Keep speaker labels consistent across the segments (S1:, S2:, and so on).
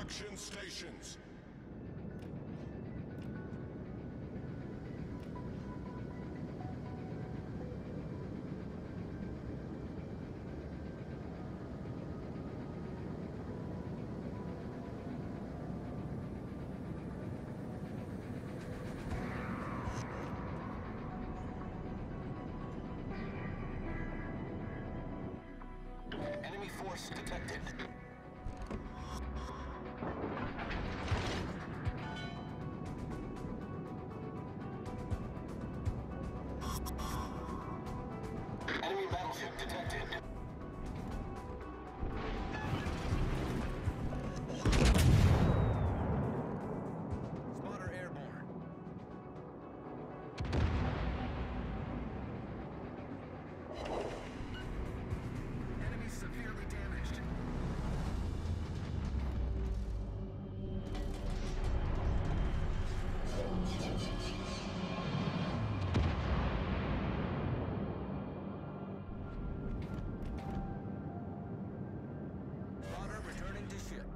S1: Extraction stations.
S2: Enemy force detected. Enemy battleship detected. Spotter airborne. Enemy severely damaged. Spotter returning to ship.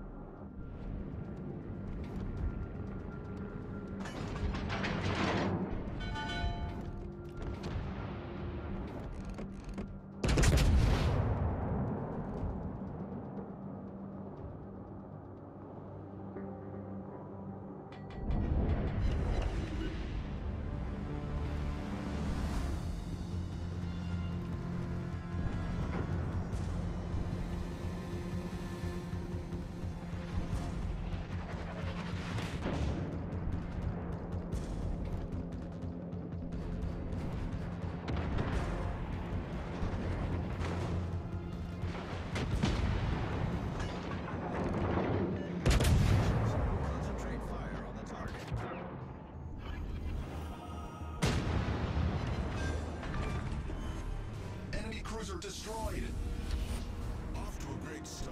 S2: Concentrate fire on the target.
S1: Enemy cruiser destroyed. Off to a great start.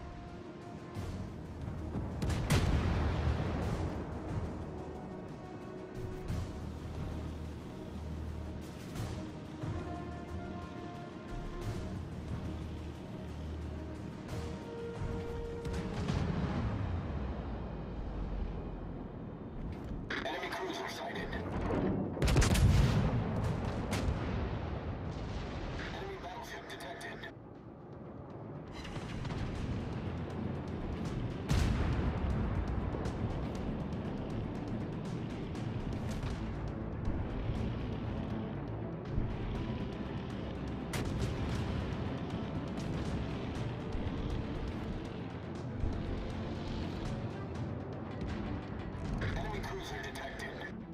S2: Enemy cruiser sighted. Enemy battleship detected. Enemy cruiser detected.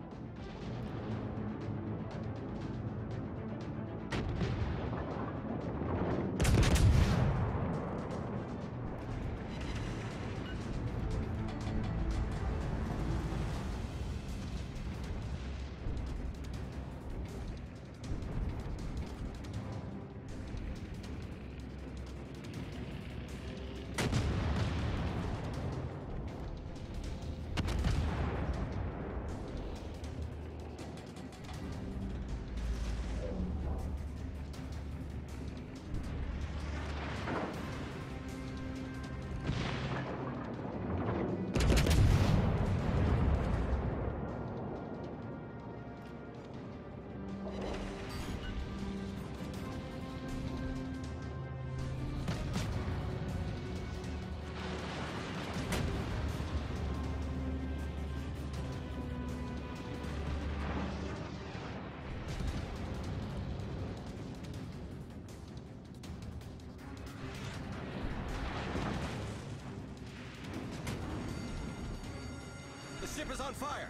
S2: The ship is on fire.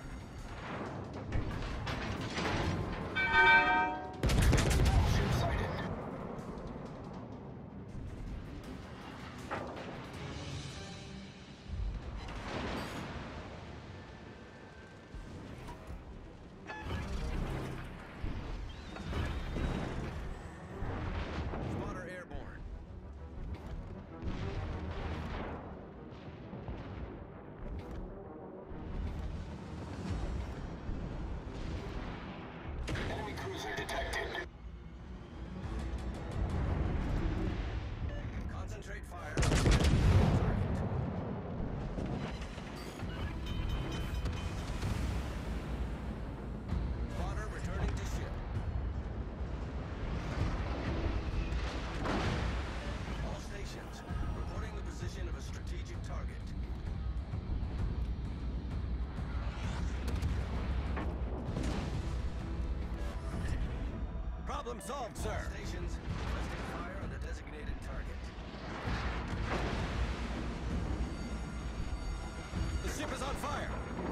S2: Battleship sighted. Spotter airborne. Enemy cruiser Problem solved, sir. Stations, requesting fire on the designated target. The ship is on fire.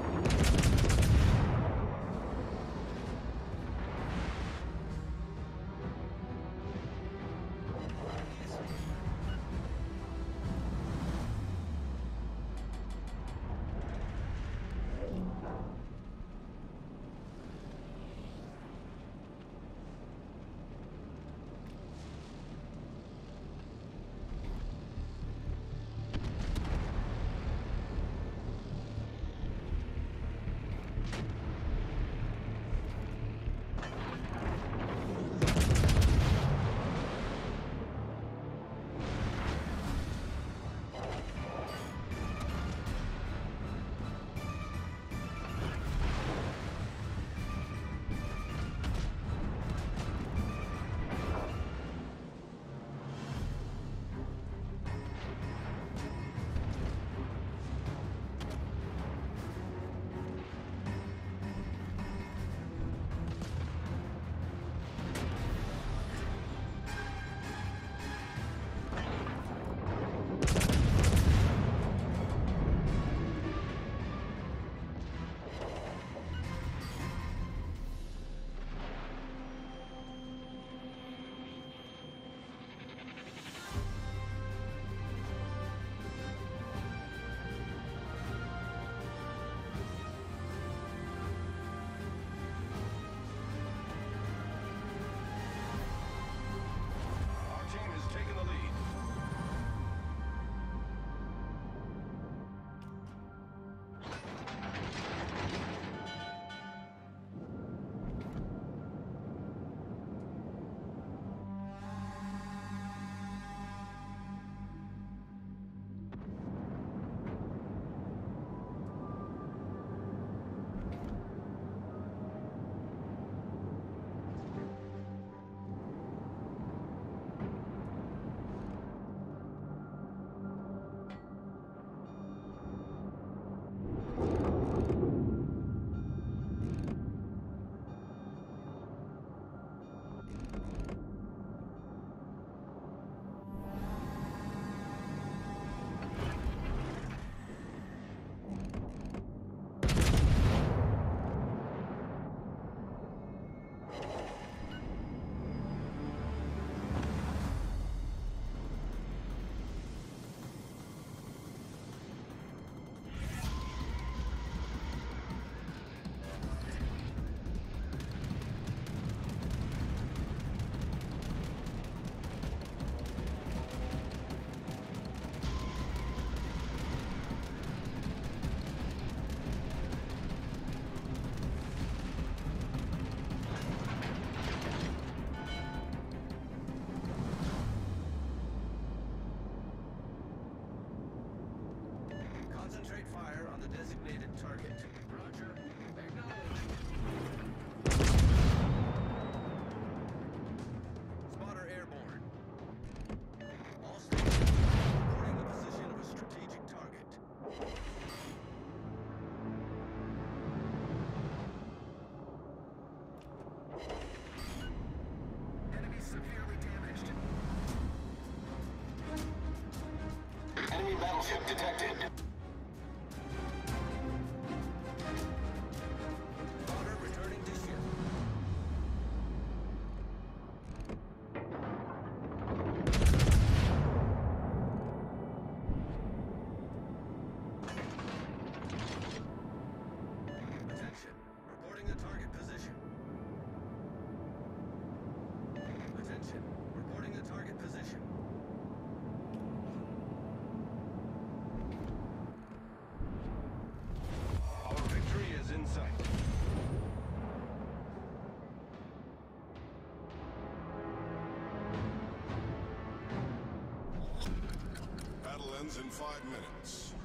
S2: Concentrate fire on the designated target. Roger. Acknowledged. Spotter airborne. All stations reporting the position of a strategic target. Enemy severely damaged. Enemy battleship detected. Spotter returning to ship. Attention, reporting the target position. Attention, reporting the target position. Our victory is in sight.
S1: Battle ends in 5 minutes.